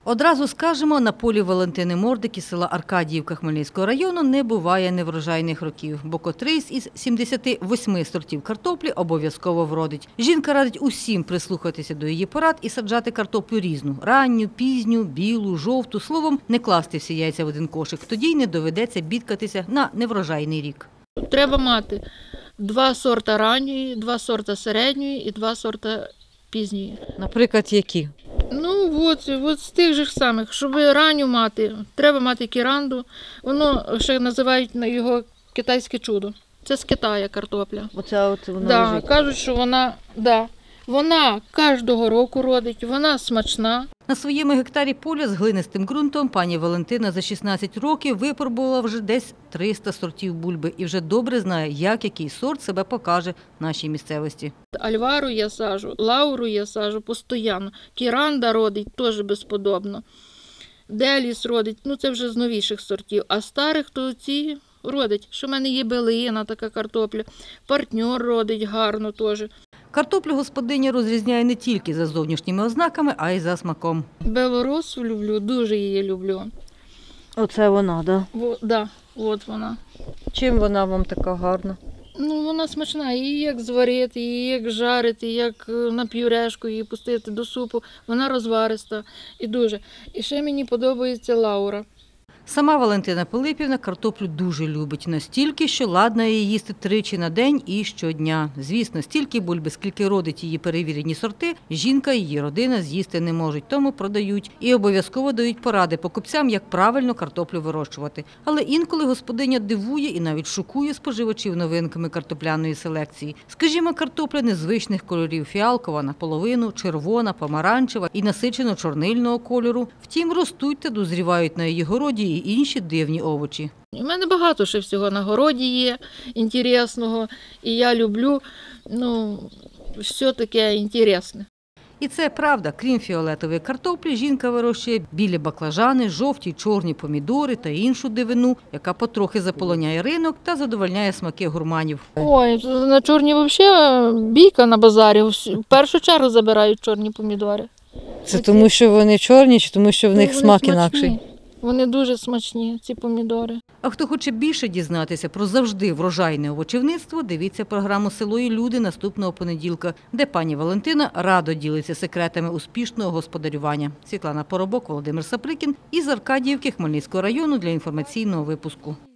Одразу скажемо, на полі Валентини Мордик із села Аркадіївка Хмельницького району не буває неврожайних років, бо котрийсь із 78 сортів картоплі обов'язково вродить. Жінка радить усім прислухатися до її порад і саджати картоплю різну – ранню, пізню, білу, жовту. Словом, не класти всі яйця в один кошик, тоді й не доведеться бідкатися на неврожайний рік. Треба мати 2 сорта ранньої, 2 сорта середньої і 2 сорта пізньої. Наприклад, які? Ну, от з тих же самих. Щоб ранню мати, треба мати кіранду. Воно ще називають його китайське чудо. Це з Китаю картопля. Оце вона лежить. Кажуть, що вона кожного року родить, вона смачна. На своєму гектарі поля з глинистим ґрунтом пані Валентина за 16 років випробувала вже десь 300 сортів бульби і вже добре знає, який сорт себе покаже в нашій місцевості. Альвару я саджу, лауру я саджу постійно. Кіранда родить теж безподобно. Деліс родить, це вже з новіших сортів. А старих то ці родить. Що в мене є белина, така картопля. Партньор родить гарно теж. Картоплю господиня розрізняє не тільки за зовнішніми ознаками, а й за смаком. Белоросу люблю, дуже її люблю. Оце вона, так? Да, от вона. Чим вона вам така гарна? Вона смачна. Її як зварити, її як жарити, як на пюрешку її пустити до супу. Вона розвариста і дуже. І ще мені подобається лаура. Сама Валентина Пилипівна картоплю дуже любить, настільки, що ладна її їсти 3 на день і щодня. Звісно, стільки бульби, скільки родить її перевірені сорти, жінка і її родина з'їсти не можуть, тому продають. І обов'язково дають поради покупцям, як правильно картоплю вирощувати. Але інколи господиня дивує і навіть шокує споживачів новинками картопляної селекції. Скажімо, картопля незвичних кольорів – фіалкова наполовину, червона, помаранчева і насичено-чорнильного кольору. Втім, ростуть та дозрівають на її городі і інші дивні овочі. У мене багато ще всього на городі є інтересного, і я люблю, все таке інтересне. І це правда. Крім фіолетової картоплі, жінка вирощує білі баклажани, жовті й чорні помідори та іншу дивину, яка потрохи заполоняє ринок та задовольняє смаки гурманів. Ой, на чорні взагалі бійка на базарі. В першу чергу забирають чорні помідори. Це тому, що вони чорні, чи тому, що в них смак інакший? Вони дуже смачні, ці помідори. А хто хоче більше дізнатися про завжди врожайне овочівництво, дивіться програму «Село і люди» наступного понеділка, де пані Валентина радо ділиться секретами успішного господарювання. Світлана Поробок, Володимир Саприкін із Аркадіївки Хмельницького району для інформаційного випуску.